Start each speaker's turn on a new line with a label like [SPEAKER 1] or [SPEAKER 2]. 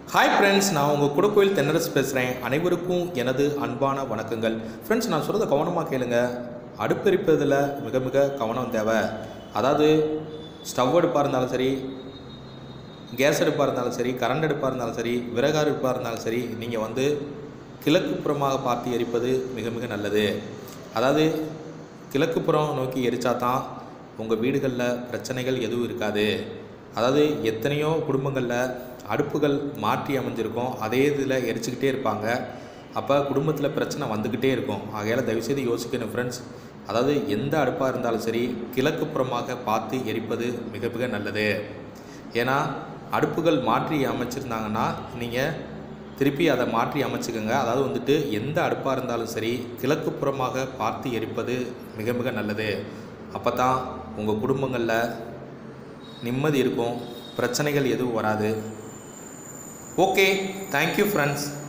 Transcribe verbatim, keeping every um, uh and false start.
[SPEAKER 1] Hi friends, நான் உங்கள் குடக்கோயில் தென்னரசு பேசுகிறேன். அனைவருக்கும் எனது அன்பான வணக்கங்கள். ஃப்ரெண்ட்ஸ், நான் சொல்கிறத கவனமாக கேளுங்க. அடுப்பெரிப்பதில் மிக மிக கவனம் தேவை. அதாவது ஸ்டவ் அடுப்பாக இருந்தாலும் சரி, கேஸ் அடுப்பாக இருந்தாலும் சரி, கரண்ட் அடுப்பாக இருந்தாலும் சரி, விறகு அடுப்பாக இருந்தாலும் சரி, நீங்கள் வந்து கிழக்கு புறமாக பார்த்து எரிப்பது மிக மிக நல்லது. அதாவது கிழக்கு புறம் நோக்கி எரிச்சா தான் உங்கள் வீடுகளில் பிரச்சனைகள் எதுவும் இருக்காது. அதாவது எத்தனையோ குடும்பங்களில் அடுப்புகள் மாற்றி அமைஞ்சிருக்கும், அதே இதில் எரிச்சுக்கிட்டே இருப்பாங்க. அப்போ குடும்பத்தில் பிரச்சனை வந்துக்கிட்டே இருக்கும். ஆகையால் தயவுசெய்து யோசிக்கணும் ஃப்ரெண்ட்ஸ். அதாவது எந்த அடுப்பாக இருந்தாலும் சரி, கிழக்கு புறமாக பார்த்து எரிப்பது மிக மிக நல்லது. ஏன்னா அடுப்புகள் மாற்றி அமைச்சிருந்தாங்கன்னா நீங்கள் திருப்பி அதை மாற்றி அமைச்சுக்கோங்க. அதாவது வந்துட்டு எந்த அடுப்பாக இருந்தாலும் சரி, கிழக்கு புறமாக பார்த்து எரிப்பது மிக மிக நல்லது. அப்போ தான் உங்கள் குடும்பங்களில் நிம்மதி இருக்கும், பிரச்சனைகள் எதுவும் வராது. Okay, thank you friends.